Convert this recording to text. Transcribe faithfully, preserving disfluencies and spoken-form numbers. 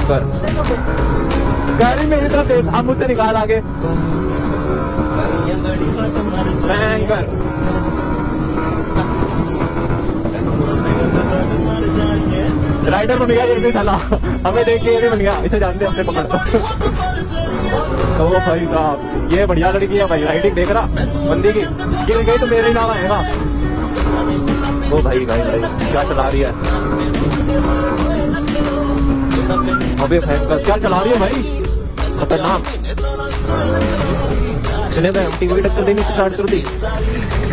भयंकर गाड़ी में इतना तेज, हम मुझसे निकाल आगे। भयंकर राइडर बन गया ये भी साला, हमें देख के ये भी बन गया, इसे जानते हमसे पकड़। तो वो भाई साहब ये बढ़िया लड़की है भाई, राइडिंग देख रहा बंदी की, गिर गई तो मेरे ही नाम आएगा। वो भाई भाई भाई क्या चला रही है, अबे भयंकर क्या चला रही है भाई, खतरनाक। चले भाई हम टीवी टक्कर देनी स्टार्ट कर दी।